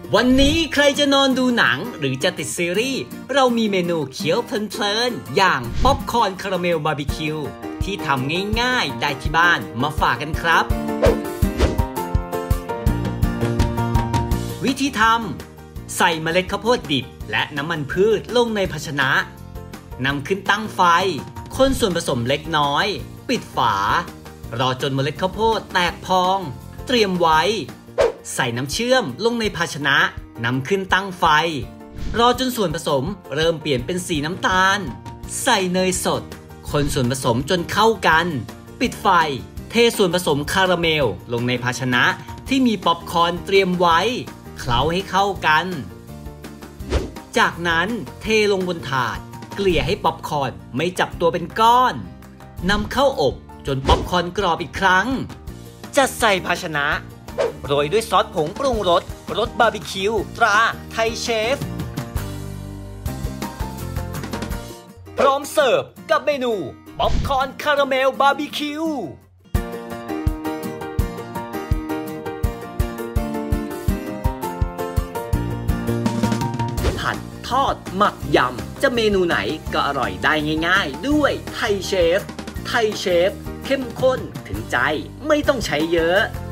วันนี้ใครจะนอนดูหนังหรือจะติดซีรีส์เรามีเมนูเคี้ยวเพลินๆอย่างป๊อปคอร์นคาราเมลบาร์บีคิวที่ทำง่ายๆได้ที่บ้านมาฝากกันครับวิธีทำใส่เมล็ดข้าวโพดดิบและน้ำมันพืชลงในภาชนะนำขึ้นตั้งไฟคนส่วนผสมเล็กน้อยปิดฝารอจนเมล็ดข้าวโพดแตกพองเตรียมไว้ใส่น้ำเชื่อมลงในภาชนะนำขึ้นตั้งไฟรอจนส่วนผสมเริ่มเปลี่ยนเป็นสีน้ำตาลใส่เนยสดคนส่วนผสมจนเข้ากันปิดไฟเทส่วนผสมคาราเมลลงในภาชนะที่มีป๊อปคอร์นเตรียมไว้เคล้าให้เข้ากันจากนั้นเทลงบนถาดเกลี่ยให้ป๊อปคอร์นไม่จับตัวเป็นก้อนนำเข้าอบจนป๊อปคอร์นกรอบอีกครั้งจัดใส่ภาชนะโรยด้วยซอสผงปรุงรสบาร์บีคิวตราไทยเชฟพร้อมเสิร์ฟกับเมนูป๊อปคอร์นคาราเมลบาร์บีคิวผัดทอดหมักยำจะเมนูไหนก็อร่อยได้ง่ายๆด้วยไทยเชฟเข้มข้นถึงใจไม่ต้องใช้เยอะ